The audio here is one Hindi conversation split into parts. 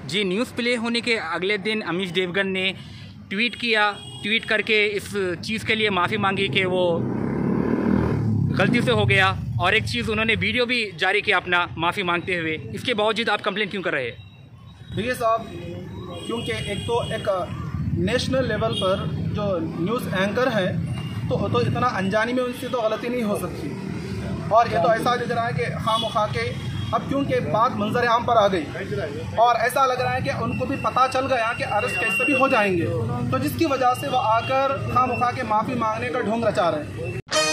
जी, न्यूज़ प्ले होने के अगले दिन अमीश देवगन ने ट्वीट करके इस चीज़ के लिए माफ़ी मांगी कि वो गलती से हो गया, और एक चीज़ उन्होंने वीडियो भी जारी किया अपना माफ़ी मांगते हुए। इसके बावजूद आप कंप्लेंट क्यों कर रहे हैं? देखिए साहब, क्योंकि एक नेशनल लेवल पर जो न्यूज़ एंकर है तो इतना अनजानी में उनसे तो गलती नहीं हो सकती, और ये तो ऐसा लग रहा है कि खामखा के अब क्योंकि बात मंजर आम पर आ गई और ऐसा लग रहा है कि उनको भी पता चल गया कि अरेस्ट कैसे भी हो जाएंगे, तो जिसकी वजह से वो आकर खामखा के माफ़ी मांगने का ढोंग रचा रहे हैं।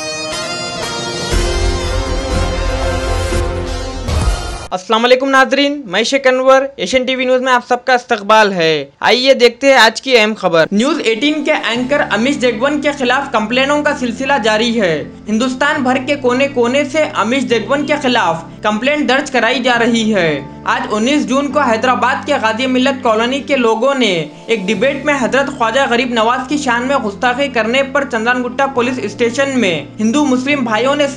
अस्सलाम वालेकुम नाजरीन, मैं Sheikh Anwar, Asian TV news में आप सबका इस्तकबाल है। आइए देखते हैं आज की अहम खबर। न्यूज 18 के एंकर अमीश देवगन के खिलाफ कंप्लेनों का सिलसिला जारी है। हिंदुस्तान भर के कोने कोने से अमीश देवगन के खिलाफ कंप्लेंट दर्ज कराई जा रही है। आज 19 जून को हैदराबाद के गाजी मिल्लत कॉलोनी के लोगों ने एक डिबेट में हजरत ख्वाजा गरीब नवाज की शान में गुस्ताखी करने पर चंदनगुट्टा पुलिस स्टेशन में हिंदू मुस्लिम भाइयों ने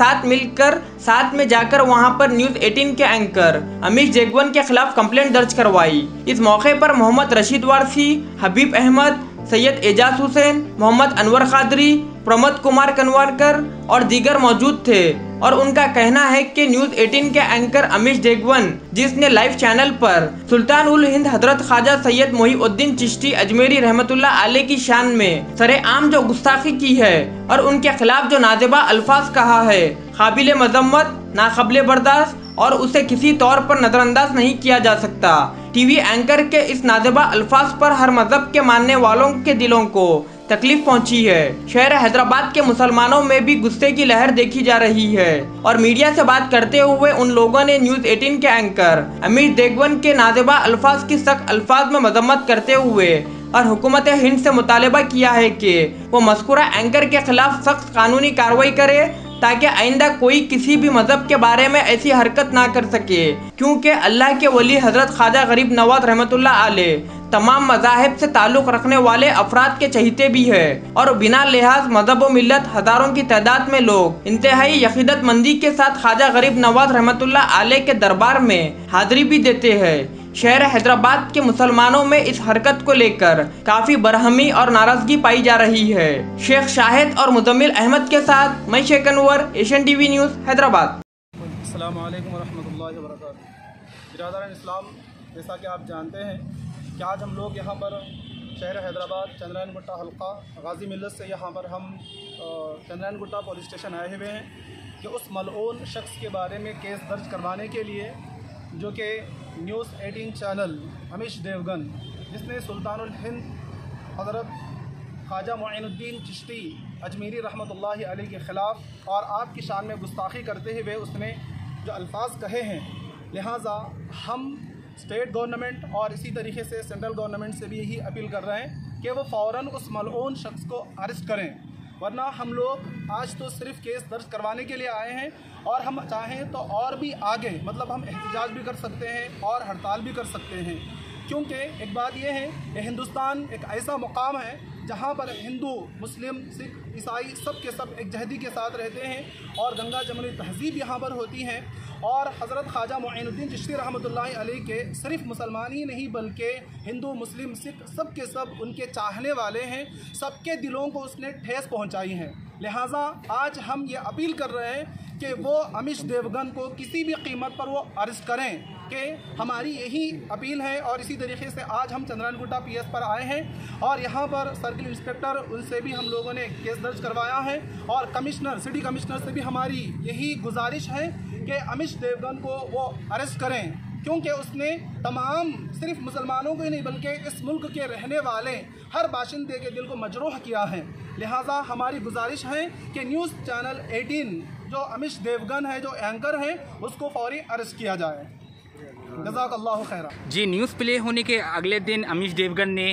साथ में जाकर वहां पर न्यूज 18 के एंकर अमीश देवगन के खिलाफ कंप्लेंट दर्ज करवाई। इस मौके पर मोहम्मद रशीद वारसी, हबीब अहमद, सैयद एजाज हुसैन, मोहम्मद अनवर कादरी, प्रमोद कुमार कनवारकर और दीगर मौजूद थे, और उनका कहना है कि न्यूज 18 के एंकर अमीश देवगन, जिसने लाइव चैनल पर सुल्तान उल हिंद हजरत ख्वाजा सैयद मोहिउद्दीन चिश्ती अजमेरी रहमतुल्लाह अलैह की शान में सरेआम जो गुस्ताखी की है और उनके खिलाफ जो नाजेबा अल्फाज कहा है, काबिले मजम्मत, नाकबिले बर्दाश्त और उसे किसी तौर पर नजरअंदाज नहीं किया जा सकता। टीवी एंकर के इस नाजेबा अल्फाज पर हर मजहब के मानने वालों के दिलों को तकलीफ पहुंची है। शहर हैदराबाद के मुसलमानों में भी गुस्से की लहर देखी जा रही है, और मीडिया से बात करते हुए उन लोगों ने न्यूज 18 के एंकर अमीश देवगन के नाजेबा अल्फाज की सख्त अल्फाज में मजम्मत करते हुए और हुकूमत हिंद से मुतालबा किया है कि वो मज़कूरा एंकर के खिलाफ सख्त कानूनी कार्रवाई करे, ताकि आइंदा कोई किसी भी मजहब के बारे में ऐसी हरकत ना कर सके, क्योंकि अल्लाह के वली हजरत ख्वाजा गरीब नवाज रहमतुल्लाह अलैह तमाम मज़ाहिब से ताल्लुक़ रखने वाले अफराद के चहीते भी है, और बिना लिहाज मजहब व मिल्लत हजारों की तादाद में लोग इंतहाई यकीदतमंदी के साथ ख्वाजा गरीब नवाज रहमतुल्लाह अलैह के दरबार में हाजिरी भी देते हैं। शहर हैदराबाद के मुसलमानों में इस हरकत को लेकर काफी बरहमी और नाराजगी पाई जा रही है। शेख शाहिद और मुजम्मिल अहमद के साथ मैं Sheikh Anwar, Asian TV news, Hyderabad. अस्सलाम वालेकुम वरहमतुल्लाहि वबरकातुहू। बिरादरान इस्लाम, जैसा कि आप जानते हैं कि आज हम लोग यहाँ पर शहर हैदराबाद चंद्रायन गुट्टा हल्का गाजी मिल्लत से यहाँ पर हम चंद्रायन गुट्टा पुलिस स्टेशन आए हुए हैं कि उस मलऊन शख्स के बारे में केस दर्ज करवाने के लिए, जो कि न्यूज़ 18 चैनल अमीश देवगन, जिसने सुल्तानुल हिंद हज़रत ख्वाजा मोइनुद्दीन चिश्ती अजमेरी रहमतुल्लाह अलैह के ख़िलाफ़ और आपकी शान में गुस्ताखी करते हुए उसने जो अल्फाज कहे हैं, लिहाजा हम स्टेट गवर्नमेंट और इसी तरीके से सेंट्रल गवर्नमेंट से भी यही अपील कर रहे हैं कि वो फ़ौरन उस मलऊन शख्स को अरेस्ट करें, वरना हम लोग आज तो सिर्फ केस दर्ज करवाने के लिए आए हैं, और हम चाहें तो और भी आगे मतलब हम एहतजाज भी कर सकते हैं और हड़ताल भी कर सकते हैं, क्योंकि एक बात यह है कि हिंदुस्तान एक ऐसा मुकाम है जहाँ पर हिंदू, मुस्लिम, सिख, ईसाई सब के सब एक जहदी के साथ रहते हैं, और गंगा जमुनी तहज़ीब यहाँ पर होती है, और हज़रत ख्वाजा मोइनुद्दीन चिश्ती रहमतुल्लाह अलैह के सिर्फ मुसलमान ही नहीं बल्कि हिंदू, मुस्लिम, सिख सब के सब उनके चाहने वाले हैं, सबके दिलों को उसने ठेस पहुँचाई है। लिहाजा आज हम ये अपील कर रहे हैं कि वो अमीश देवगन को किसी भी कीमत पर वो अरेस्ट करें, कि हमारी यही अपील है। और इसी तरीके से आज हम चंद्रायन गुट्टा PS पर आए हैं, और यहाँ पर सर्किल इंस्पेक्टर, उनसे भी हम लोगों ने केस दर्ज करवाया है, और कमिश्नर, सिटी कमिश्नर से भी हमारी यही गुजारिश है कि अमीश देवगन को वो अरेस्ट करें, क्योंकि उसने तमाम सिर्फ मुसलमानों को ही नहीं बल्कि इस मुल्क के रहने वाले हर बाशिंदे के दिल को मजरूह किया है। लिहाजा हमारी गुजारिश है कि न्यूज़ चैनल 18 जो अमीश देवगन है, जो एंकर है, उसको फौरी अरेस्ट किया जाए। जज़ाकल्लाहु खैरा। जी, न्यूज़ प्ले होने के अगले दिन अमीश देवगन ने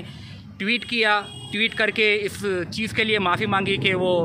ट्वीट करके इस चीज़ के लिए माफ़ी मांगी कि वो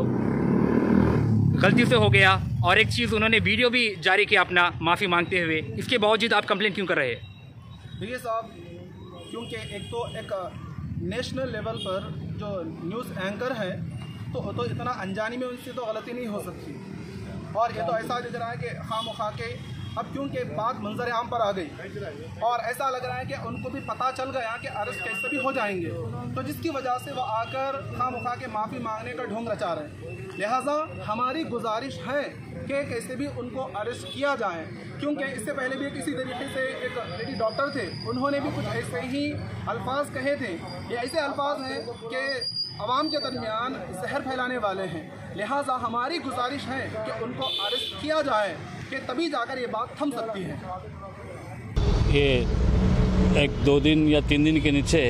गलती से हो गया, और एक चीज़ उन्होंने वीडियो भी जारी किया अपना माफ़ी मांगते हुए। इसके बावजूद आप कंप्लेंट क्यों कर रहे हैं? देखिए साहब, क्योंकि एक नेशनल लेवल पर जो न्यूज़ एंकर है तो इतना अनजानी में उनसे तो गलती नहीं हो सकती, और ये तो ऐसा लग रहा है कि खामखा के अब क्योंकि बात मंजर आम पर आ गई और ऐसा लग रहा है कि उनको भी पता चल गया कि अरेस्ट कैसे भी हो जाएंगे, तो जिसकी वजह से वो आकर खामखा के माफ़ी मांगने का ढोंग रचा रहे हैं। लिहाजा हमारी गुजारिश है कि कैसे भी उनको अरेस्ट किया जाए, क्योंकि इससे पहले भी किसी तरीके से एक लेडी डॉक्टर थे, उन्होंने भी कुछ ऐसे ही अल्फाज कहे थे। ये ऐसे अल्फाज हैं कि आवाम के दरमियान जहर फैलाने वाले हैं। लिहाजा हमारी गुजारिश है कि उनको अरेस्ट किया जाए कि तभी जाकर ये बात थम सकती है। ये 1-2 दिन या 3 दिन के नीचे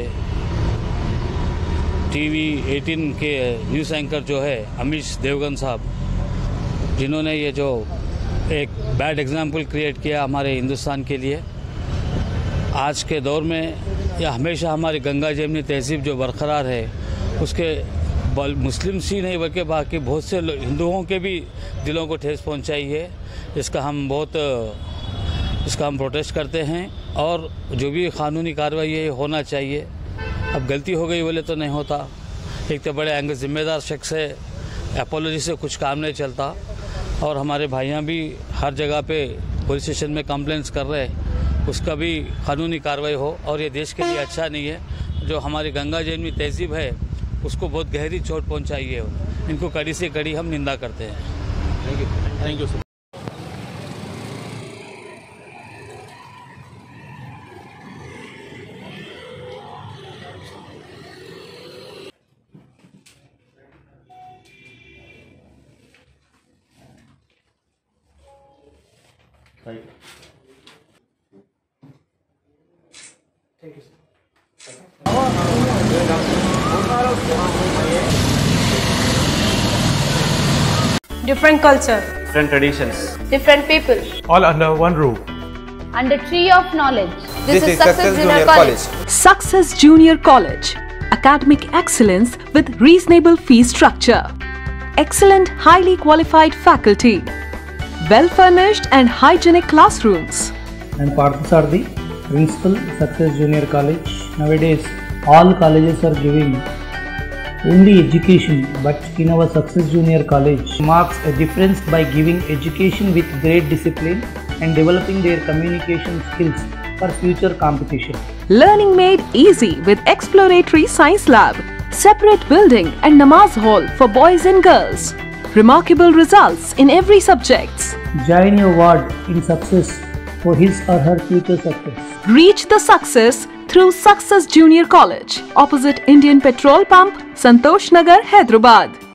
टीवी 18 के न्यूज़ एंकर जो है अमीश देवगन साहब, जिन्होंने ये जो एक बैड एग्जाम्पल क्रिएट किया हमारे हिंदुस्तान के लिए, आज के दौर में या हमेशा हमारी गंगा जमनी तहजीब जो बरकरार है उसके मुस्लिम ही नहीं बल्कि बाकी बहुत से हिंदुओं के भी दिलों को ठेस पहुंचाई है। इसका हम प्रोटेस्ट करते हैं और जो भी कानूनी कार्रवाई है होना चाहिए। अब गलती हो गई बोले तो नहीं होता, एक तो बड़े एंग जिम्मेदार शख्स है, एपोलॉजी से कुछ काम नहीं चलता। और हमारे भाइयाँ भी हर जगह पे पुलिस स्टेशन में कंप्लेंट्स कर रहे हैं, उसका भी कानूनी कार्रवाई हो। और ये देश के लिए अच्छा नहीं है, जो हमारी गंगा जमनी तहजीब है उसको बहुत गहरी चोट पहुंचाई है। इनको कड़ी से कड़ी हम निंदा करते हैं। Thank you sir. Different culture, different traditions, different people, all under one roof. and a tree of knowledge. This is Success Junior College. Success Junior College. Academic excellence with reasonable fee structure. Excellent, highly qualified faculty. Well-furnished and hygienic classrooms. And Parthasarthi, Principal, Success Junior College. Nowadays, all colleges are giving only education, but in our Success Junior College marks a difference by giving education with great discipline and developing their communication skills for future competition. Learning made easy with exploratory science lab, separate building and namaz hall for boys and girls. Remarkable results in every subject. Join your ward in success for his or her future success. Reach the success through Success Junior College, opposite Indian Petrol Pump, Santosh Nagar, Hyderabad.